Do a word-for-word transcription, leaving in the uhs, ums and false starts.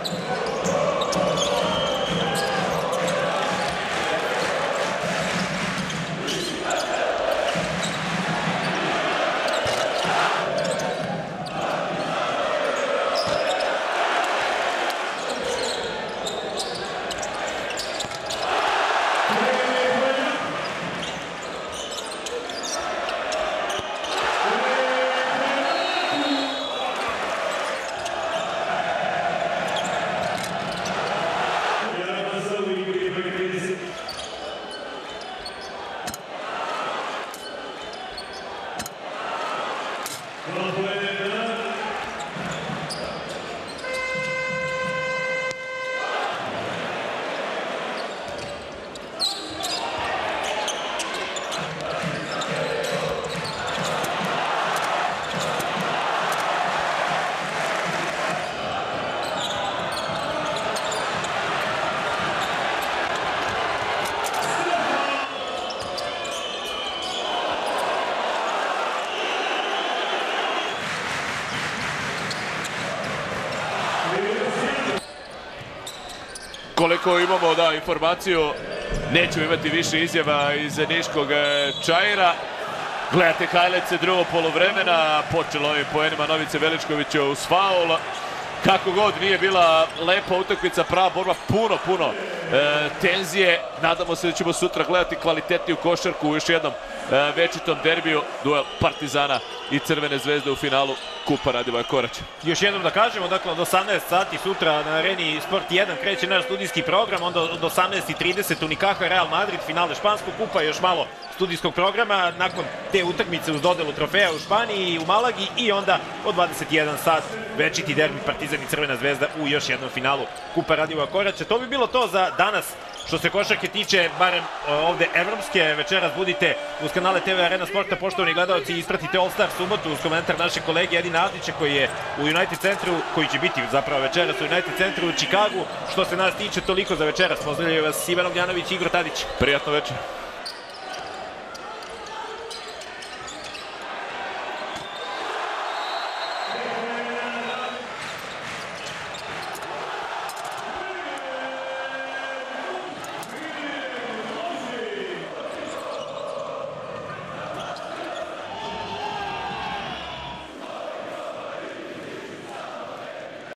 Koliko imamo, da, informaciju, nećemo imati više izjava iz Niškog Čaira. Gledate highlights drugo polovremena, počelo ovim poenima Novice Veličkovića uz faul. Kako god, nije bila lepa utakmica, prava borba, puno, puno e, tenzije. Nadamo se da ćemo sutra gledati kvalitetniju košarku u još jednom e, večitom derbiju, duel Partizana i Crvene zvezde u finalu Kupa Radivoja Koraća. Još jednom da kažemo, dakle od osamnaest sati sutra na Areni Sport jedan kreće naš studijski program, onda od osamnaest i trideset Unicaja Real Madrid, finale Španskog kupa, još malo studijskog programa, nakon te utakmice uz dodelu trofeja u Španiji i u Malagi i onda od dvadeset jedan sat večiti derbi Partizan i Crvena zvezda u još jednom finalu Kupa Radivoja Koraća. To bi bilo to za danas. Što se košarke tiče, barem ovde evropske, večeras budite uz kanale T V Arena Sporta, poštovani gledalci, i ispratite All Star subotu uz komentar našeg kolege Edina Avdića koji je u United centru, koji će biti zapravo večeras u United centru u Čikagu. Što se nas tiče, toliko za večeras. Pozdravljaju vas Ivan Ognjanović i Igor Tadić. Prijatno večer.